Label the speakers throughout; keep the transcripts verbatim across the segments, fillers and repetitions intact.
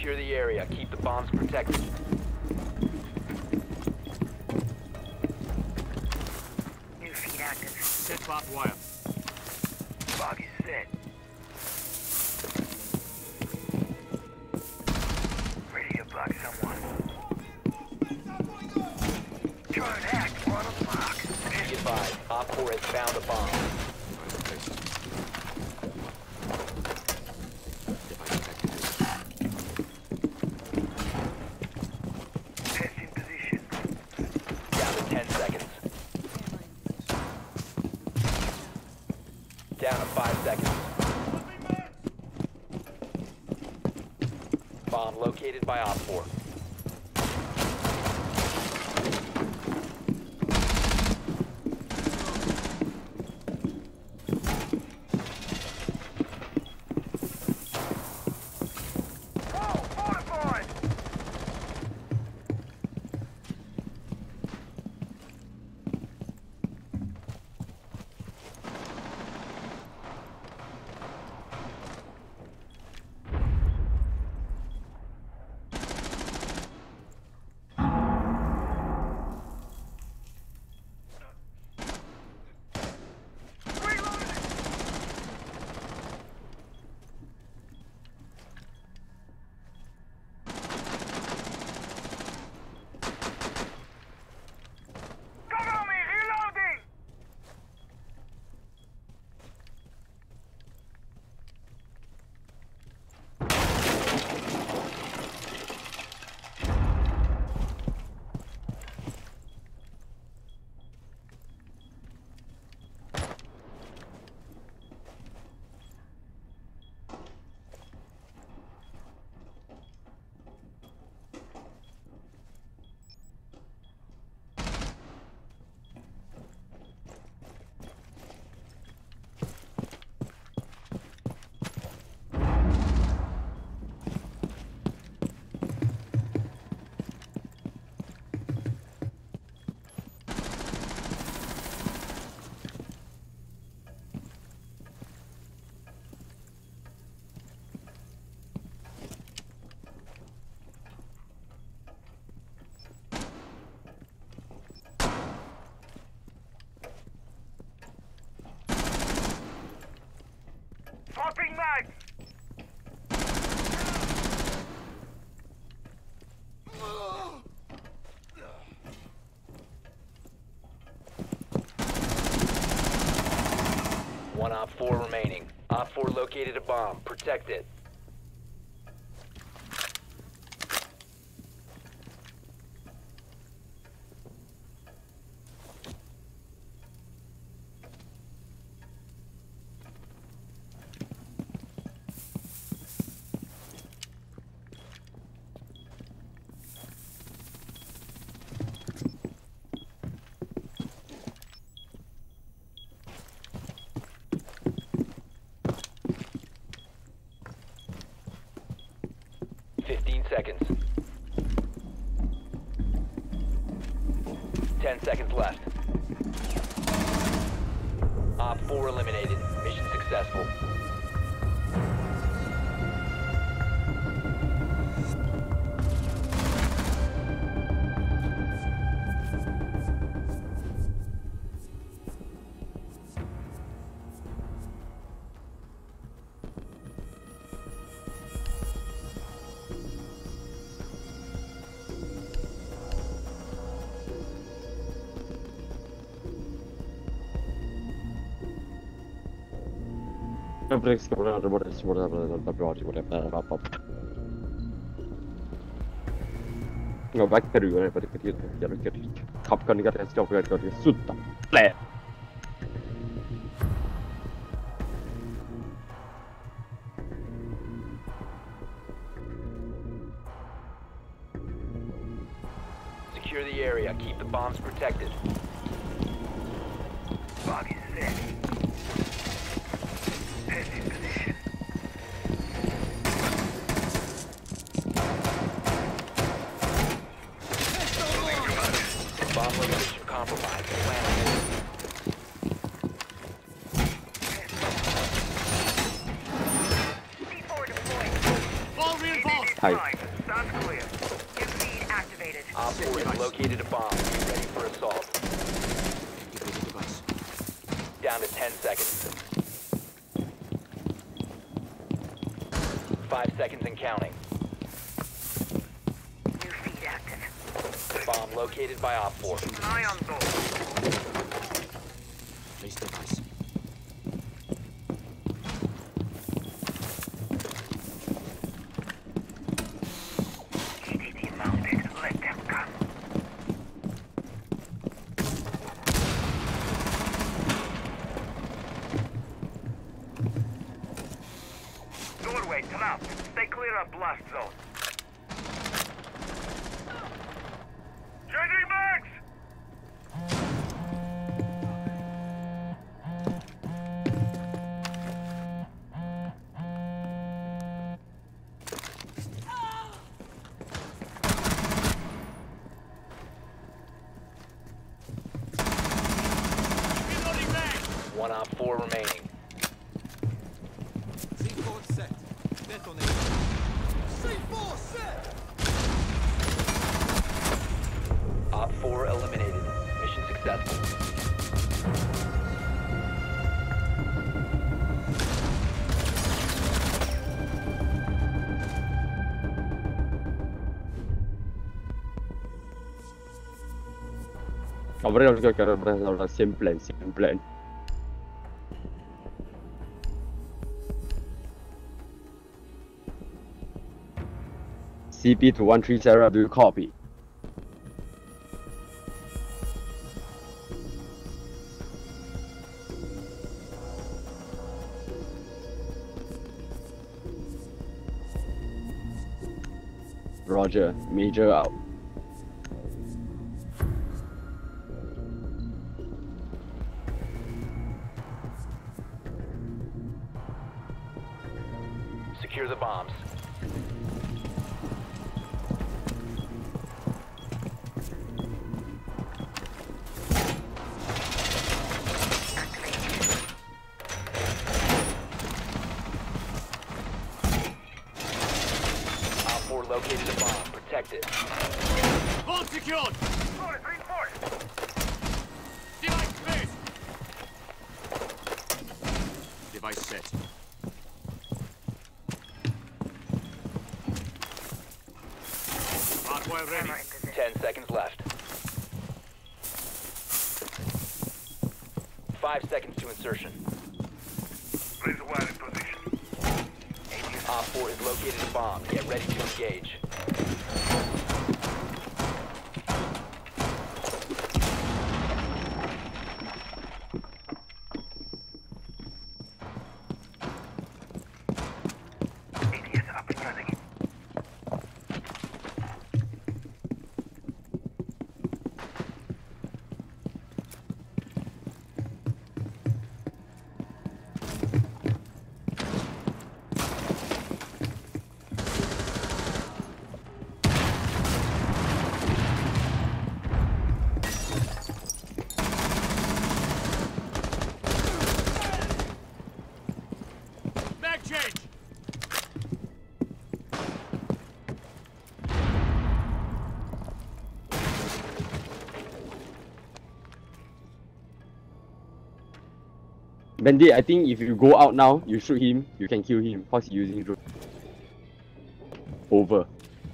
Speaker 1: Secure the area. Keep the bombs protected.
Speaker 2: New feed active.
Speaker 3: Set barbed wire.
Speaker 2: Fog is set. Ready to block someone. Try and act. We're on a block.
Speaker 1: Be advised. Op four has found a bomb.
Speaker 2: Testing position.
Speaker 1: Down to ten seconds. Down to five seconds. Bomb located by Op four.
Speaker 2: Oh, fortified! Cover me! Reloading! Popping mag!
Speaker 1: One Op four remaining. Op four located a bomb. Protect it. Fifteen seconds. Ten seconds left. Op four eliminated. Mission successful.
Speaker 4: No väkkäryä ei pidä tietää ja nyt kapkan niitä tästä on vielä kyllä sutta. Play.
Speaker 1: Secure the area. Keep the bombs protected.
Speaker 2: Fog is set. Testing position.
Speaker 1: Bomb location compromised. Plan ahead.
Speaker 2: C four deployed.
Speaker 3: All reinforced.
Speaker 4: Hi.
Speaker 2: mine. Sounds clear.
Speaker 3: New feed activated.
Speaker 1: Op four has located a bomb. Be ready for assault. Down to ten seconds. Five seconds and counting.
Speaker 3: New feed active.
Speaker 1: Bomb located by Op four.
Speaker 2: Eye on door.
Speaker 5: Place device.
Speaker 2: E D D mounted. Let them come. Doorway, trap. Stay clear of blast zone. Changing mags!
Speaker 1: One Op four remaining.
Speaker 5: C four set. Detonate. C four set.
Speaker 1: Op four eliminated. Mission successful.
Speaker 4: Avrei harus gara-gara orang same plan, same plan. C P to one three Sarah, do you copy? Roger, major out.
Speaker 1: Secure the bombs. Op four located a bomb. Protect it.
Speaker 5: Bomb secured.
Speaker 2: Force, reinforce.
Speaker 5: Device placed. Device set. Hardware ready.
Speaker 3: Camera in position.
Speaker 1: Ten seconds left. Five seconds to insertion.
Speaker 2: Razor wire in position.
Speaker 1: Op four has located a bomb. Get ready to engage.
Speaker 2: A D S up and running.
Speaker 5: Mag change.
Speaker 4: Bandit, I think if you go out now, you shoot him, you can kill him, cause he's using drone. Over.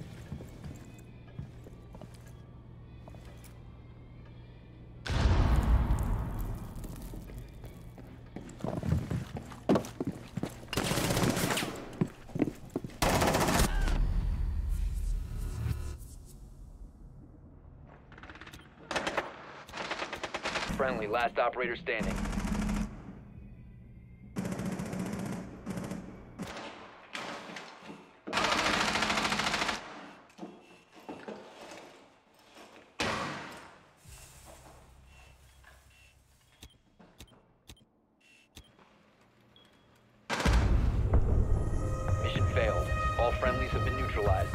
Speaker 1: Friendly, last operator standing. Mission failed. All friendlies have been neutralized.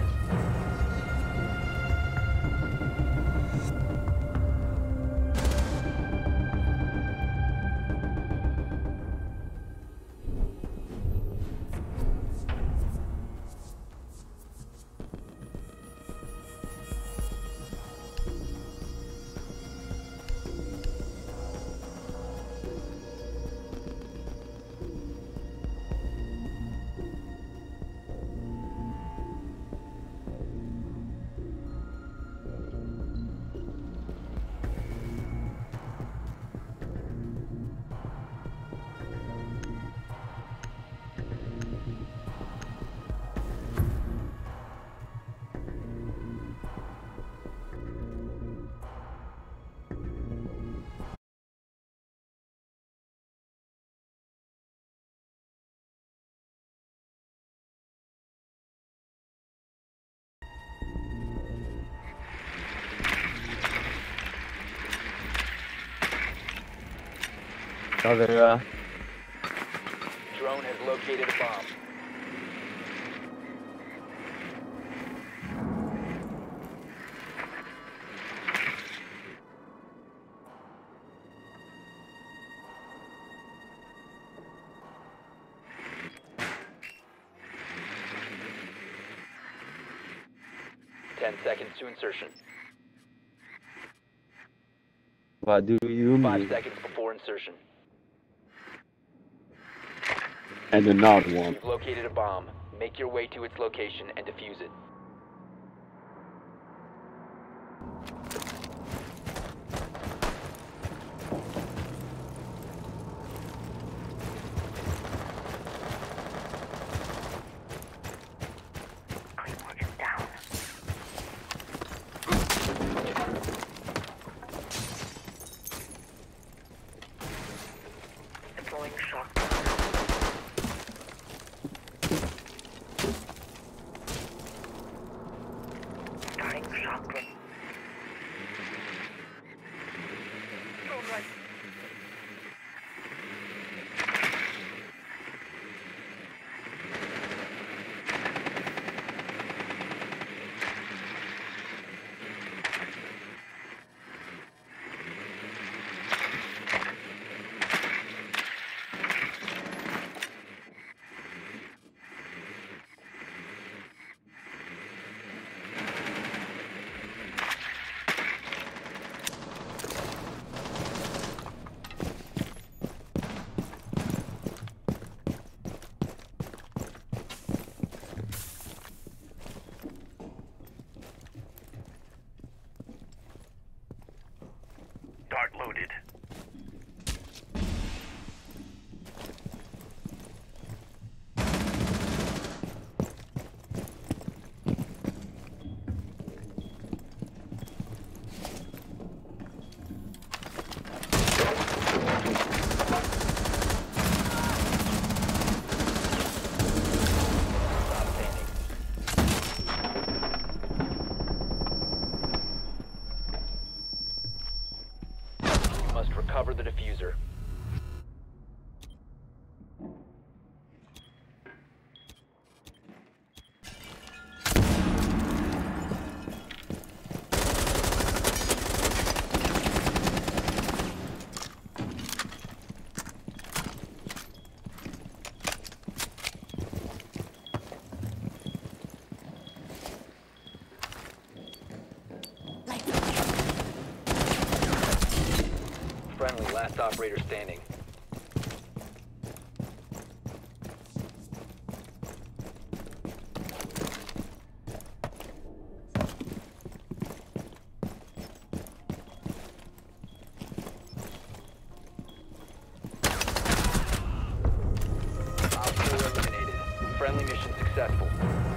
Speaker 4: Cover uh,
Speaker 1: Drone has located a bomb. Ten seconds to insertion.
Speaker 4: what do you
Speaker 1: Five
Speaker 4: mean?
Speaker 1: seconds before insertion.
Speaker 4: And another one.
Speaker 1: You've located a bomb. Make your way to its location and defuse it.
Speaker 3: Claymore is down. Deploying shock. Starting shock grid. Drone right.
Speaker 2: Dart loaded.
Speaker 1: Stop standing. You must recover the diffuser. Friendly, last operator standing. Op four eliminated. Friendly mission successful.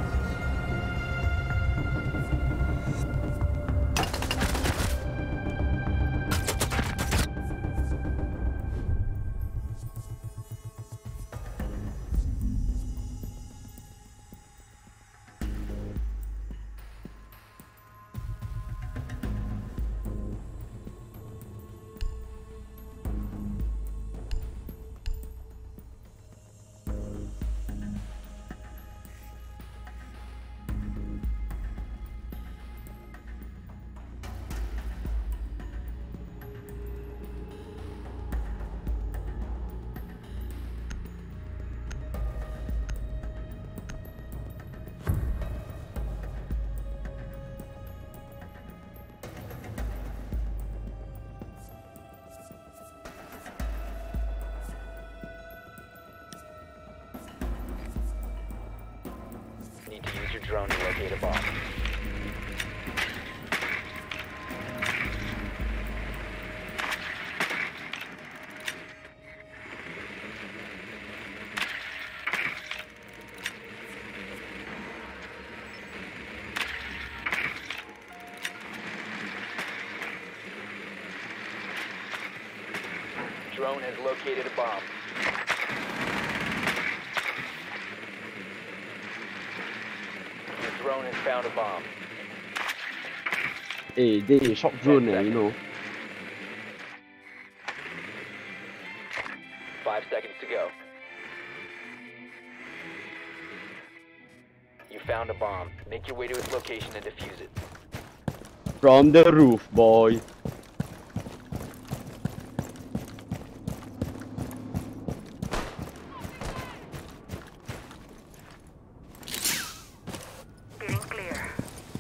Speaker 1: Need to use your drone to locate a bomb. Drone has located a bomb. Your drone has found a bomb.
Speaker 4: Hey, they shot drone there, you know.
Speaker 1: seconds to go. You found a bomb. Make your way to its location and defuse it.
Speaker 4: From the roof, boy.
Speaker 3: Getting clear.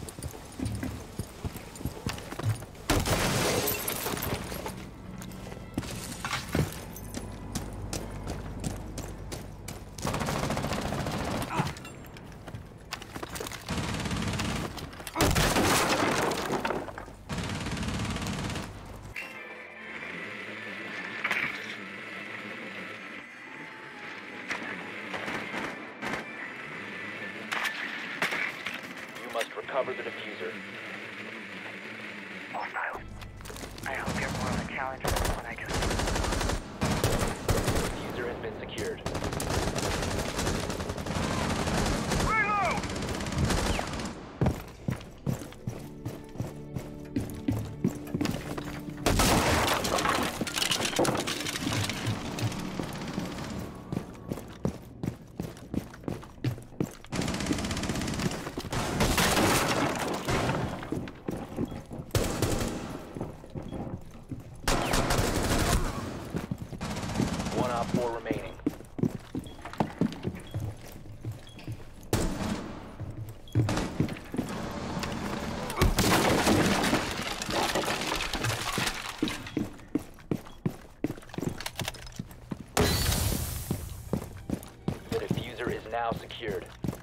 Speaker 1: You must recover the diffuser.
Speaker 3: Hostile. I hope you're more of a challenger than what I just.
Speaker 1: The diffuser has been secured. One op four remaining. The diffuser is now secured.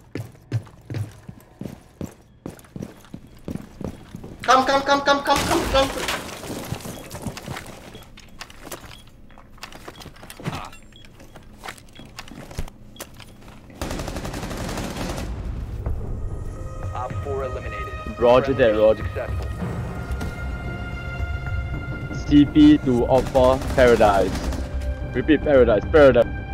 Speaker 6: Come, come, come, come, come, come, come.
Speaker 1: Op four eliminated.
Speaker 4: Roger that,
Speaker 1: Friendly
Speaker 4: Roger.
Speaker 1: Successful.
Speaker 4: C P to offer paradise. Repeat, paradise, paradise.